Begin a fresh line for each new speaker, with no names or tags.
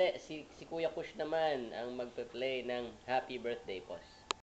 Sandali, si Kuya Kush naman ang magpe-play ng Happy Birthday, boss.